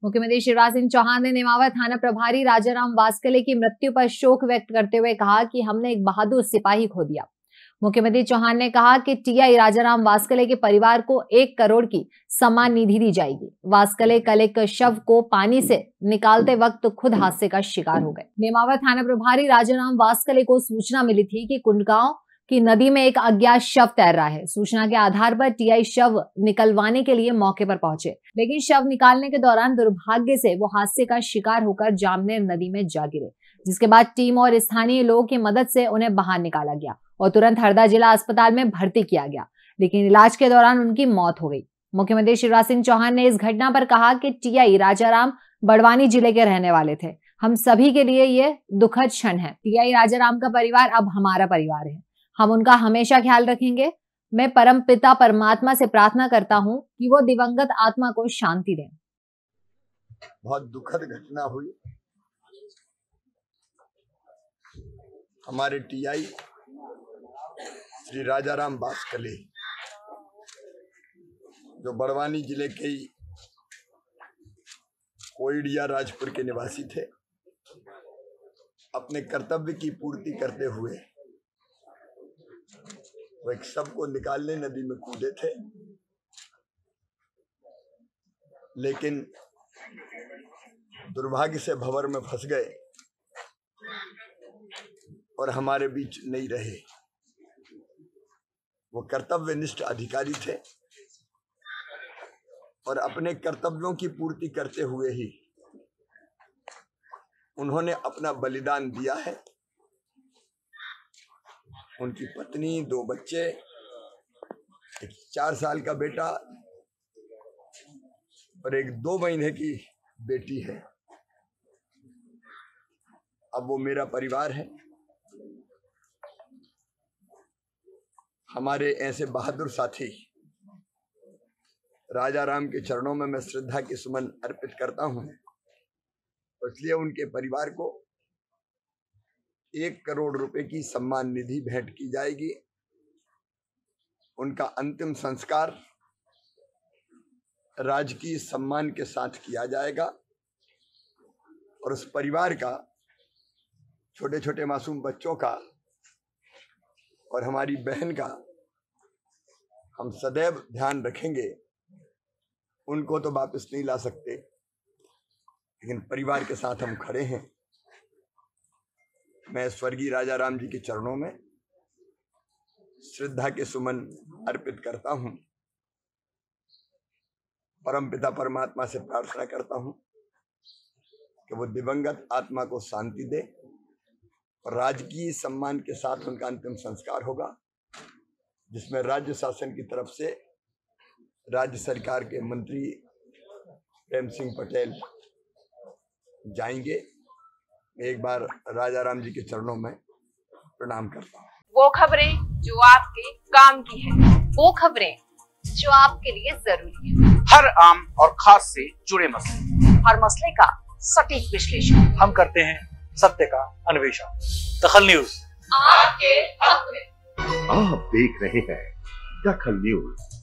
मुख्यमंत्री शिवराज सिंह चौहान ने नेमावर थाना प्रभारी राजाराम वास्कले की मृत्यु पर शोक व्यक्त करते हुए कहा कि हमने एक बहादुर सिपाही खो दिया। मुख्यमंत्री चौहान ने कहा कि टीआई राजाराम वास्कले के परिवार को 1 करोड़ की सम्मान निधि दी जाएगी। वास्कले कल एक शव को पानी से निकालते वक्त खुद हादसे का शिकार हो गए। नेमावर थाना प्रभारी राजाराम वास्कले को सूचना मिली थी कि कुंडगांव की नदी में एक अज्ञात शव तैर रहा है। सूचना के आधार पर टीआई शव निकलवाने के लिए मौके पर पहुंचे, लेकिन शव निकालने के दौरान दुर्भाग्य से वो हादसे का शिकार होकर जामनेर नदी में जा गिरे, जिसके बाद टीम और स्थानीय लोगों की मदद से उन्हें बाहर निकाला गया और तुरंत हरदा जिला अस्पताल में भर्ती किया गया, लेकिन इलाज के दौरान उनकी मौत हो गई। मुख्यमंत्री शिवराज सिंह चौहान ने इस घटना पर कहा कि टीआई राजाराम बड़वानी जिले के रहने वाले थे। हम सभी के लिए ये दुखद क्षण है। टीआई राजाराम का परिवार अब हमारा परिवार है, हम उनका हमेशा ख्याल रखेंगे। मैं परम पिता परमात्मा से प्रार्थना करता हूँ कि वो दिवंगत आत्मा को शांति दें। बहुत दुखद घटना हुई। हमारे टीआई श्री राजाराम वास्कले, जो बड़वानी जिले के कोइडिया राजपुर के निवासी थे, अपने कर्तव्य की पूर्ति करते हुए वो एक शव को निकालने नदी में कूदे थे, लेकिन दुर्भाग्य से भंवर में फंस गए और हमारे बीच नहीं रहे। वो कर्तव्यनिष्ठ अधिकारी थे और अपने कर्तव्यों की पूर्ति करते हुए ही उन्होंने अपना बलिदान दिया है। उनकी पत्नी, 2 बच्चे, एक 4 साल का बेटा और एक 2 महीने की बेटी है। अब वो मेरा परिवार है। हमारे ऐसे बहादुर साथी राजाराम के चरणों में मैं श्रद्धा के सुमन अर्पित करता हूं। इसलिए उनके परिवार को 1 करोड़ रुपए की सम्मान निधि भेंट की जाएगी। उनका अंतिम संस्कार राजकीय सम्मान के साथ किया जाएगा और उस परिवार का, छोटे छोटे मासूम बच्चों का और हमारी बहन का हम सदैव ध्यान रखेंगे। उनको तो वापस नहीं ला सकते, लेकिन परिवार के साथ हम खड़े हैं। मैं स्वर्गीय राजाराम जी के चरणों में श्रद्धा के सुमन अर्पित करता हूं। परमपिता परमात्मा से प्रार्थना करता हूं कि वो दिवंगत आत्मा को शांति दे और राजकीय सम्मान के साथ उनका अंतिम संस्कार होगा, जिसमें राज्य शासन की तरफ से राज्य सरकार के मंत्री प्रेम सिंह पटेल जाएंगे। एक बार राजाराम जी के चरणों में प्रणाम करता हूँ। वो खबरें जो आपके काम की है, वो खबरें जो आपके लिए जरूरी है, हर आम और खास से जुड़े मसले, हर मसले का सटीक विश्लेषण हम करते हैं, सत्य का अन्वेषण। दखल न्यूज आपके हक में। आप देख रहे हैं दखल न्यूज।